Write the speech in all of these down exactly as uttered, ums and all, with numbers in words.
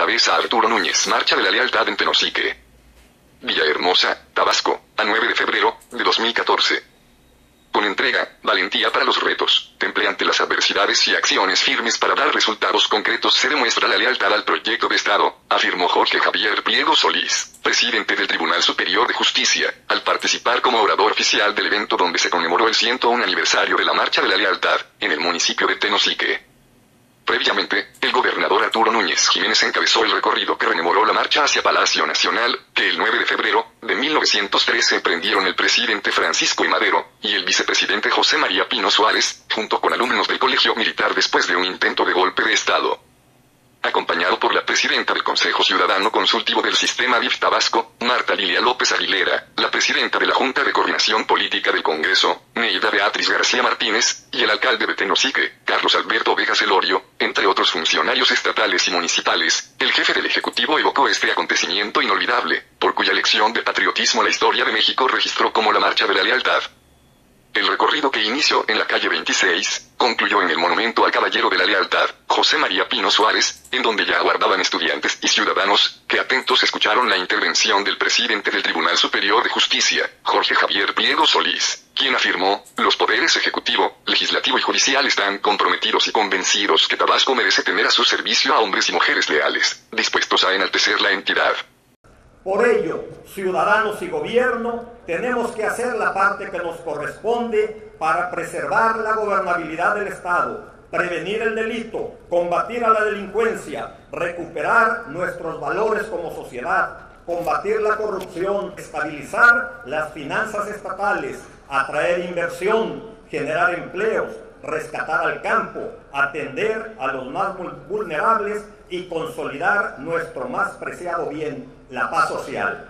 encabeza a Arturo Núñez Marcha de la Lealtad en Tenosique, Villahermosa, Tabasco, a nueve de febrero de dos mil catorce. Con entrega, valentía para los retos, temple ante las adversidades y acciones firmes para dar resultados concretos se demuestra la lealtad al proyecto de Estado, afirmó Jorge Javier Pliego Solís, presidente del Tribunal Superior de Justicia, al participar como orador oficial del evento donde se conmemoró el ciento uno aniversario de la Marcha de la Lealtad, en el municipio de Tenosique. Previamente, el gobernador Arturo Núñez Jiménez encabezó el recorrido que rememoró la marcha hacia Palacio Nacional, que el nueve de febrero de mil novecientos trece emprendieron el presidente Francisco I. Madero y el vicepresidente José María Pino Suárez, junto con alumnos del Colegio Militar después de un intento de golpe de Estado. Acompañado por la presidenta del Consejo Ciudadano Consultivo del Sistema D I F Tabasco, Marta Lilia López Aguilera, la presidenta de la Junta de Coordinación Política del Congreso, Neida Beatriz García Martínez, y el alcalde de Tenosique, Carlos Alberto Vega Celorio, entre otros funcionarios estatales y municipales, el jefe del Ejecutivo evocó este acontecimiento inolvidable, por cuya lección de patriotismo la historia de México registró como la Marcha de la Lealtad. El recorrido que inició en la calle veintiséis, concluyó en el Monumento al Caballero de la Lealtad, José María Pino Suárez, en donde ya aguardaban estudiantes y ciudadanos, que atentos escucharon la intervención del presidente del Tribunal Superior de Justicia, Jorge Javier Pliego Solís, quien afirmó, los poderes ejecutivo, legislativo y judicial están comprometidos y convencidos que Tabasco merece tener a su servicio a hombres y mujeres leales, dispuestos a enaltecer la entidad. Por ello, ciudadanos y gobierno, tenemos que hacer la parte que nos corresponde para preservar la gobernabilidad del Estado, prevenir el delito, combatir a la delincuencia, recuperar nuestros valores como sociedad, combatir la corrupción, estabilizar las finanzas estatales, atraer inversión, generar empleos, rescatar al campo, atender a los más vulnerables y consolidar nuestro más preciado bien, la paz social.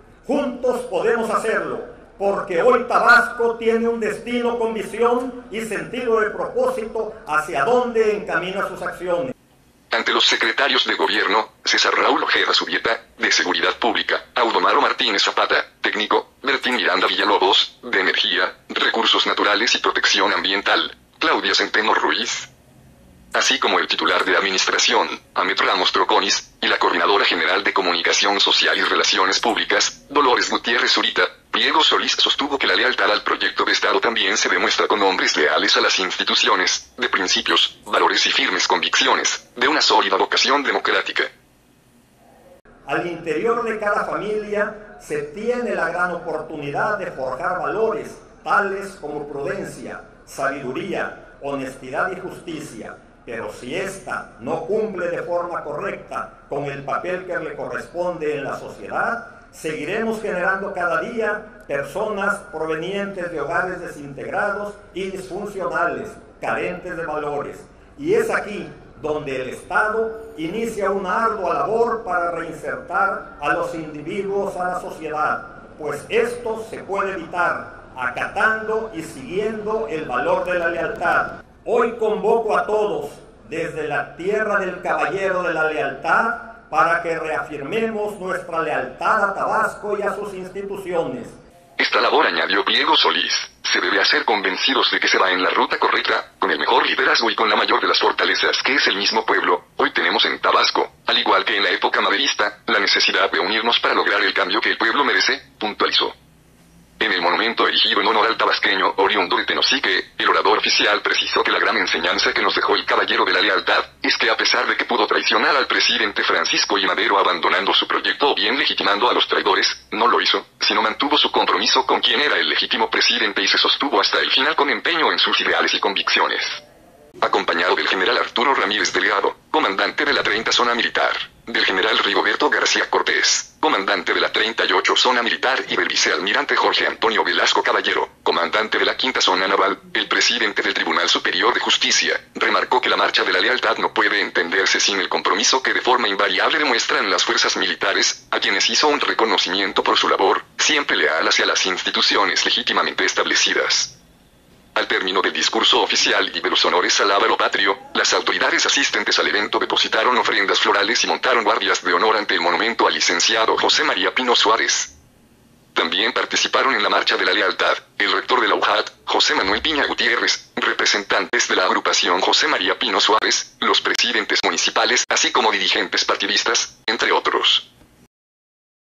Juntos podemos hacerlo, porque hoy Tabasco tiene un destino con visión y sentido de propósito hacia dónde encamina sus acciones. Ante los secretarios de gobierno, César Raúl Ojeda Subieta, de Seguridad Pública, Audomaro Martínez Zapata, técnico, Bertín Miranda Villalobos, de Energía, Recursos Naturales y Protección Ambiental, Claudia Centeno Ruiz, así como el titular de Administración, Amet Ramos Troconis, y la Coordinadora General de Comunicación Social y Relaciones Públicas, Dolores Gutiérrez Zurita, Pliego Solís sostuvo que la lealtad al proyecto de Estado también se demuestra con hombres leales a las instituciones, de principios, valores y firmes convicciones, de una sólida vocación democrática. Al interior de cada familia se tiene la gran oportunidad de forjar valores, tales como prudencia, sabiduría, honestidad y justicia. Pero si ésta no cumple de forma correcta con el papel que le corresponde en la sociedad, seguiremos generando cada día personas provenientes de hogares desintegrados y disfuncionales, carentes de valores. Y es aquí donde el Estado inicia una ardua labor para reinsertar a los individuos a la sociedad, pues esto se puede evitar acatando y siguiendo el valor de la lealtad. Hoy convoco a todos, desde la tierra del Caballero de la Lealtad, para que reafirmemos nuestra lealtad a Tabasco y a sus instituciones. Esta labor, añadió Pliego Solís, se debe hacer convencidos de que se va en la ruta correcta, con el mejor liderazgo y con la mayor de las fortalezas que es el mismo pueblo. Hoy tenemos en Tabasco, al igual que en la época maderista, la necesidad de unirnos para lograr el cambio que el pueblo merece, puntualizó. En el monumento erigido en honor al tabasqueño oriundo de Tenosique, el orador oficial precisó que la gran enseñanza que nos dejó el Caballero de la Lealtad es que a pesar de que pudo traicionar al presidente Francisco I. Madero abandonando su proyecto o bien legitimando a los traidores, no lo hizo, sino mantuvo su compromiso con quien era el legítimo presidente y se sostuvo hasta el final con empeño en sus ideales y convicciones. Acompañado del general Arturo Ramírez Delgado, comandante de la treinta Zona Militar, del general Rigoberto García Cortés, comandante de la treinta y ocho Zona Militar y del vicealmirante Jorge Antonio Velasco Caballero, comandante de la quinta Zona Naval, el presidente del Tribunal Superior de Justicia, remarcó que la Marcha de la Lealtad no puede entenderse sin el compromiso que de forma invariable demuestran las fuerzas militares, a quienes hizo un reconocimiento por su labor, siempre leal hacia las instituciones legítimamente establecidas. Al término del discurso oficial y de los honores al Lábaro Patrio, las autoridades asistentes al evento depositaron ofrendas florales y montaron guardias de honor ante el monumento al licenciado José María Pino Suárez. También participaron en la Marcha de la Lealtad el rector de la U J A T, José Manuel Piña Gutiérrez, representantes de la agrupación José María Pino Suárez, los presidentes municipales, así como dirigentes partidistas, entre otros.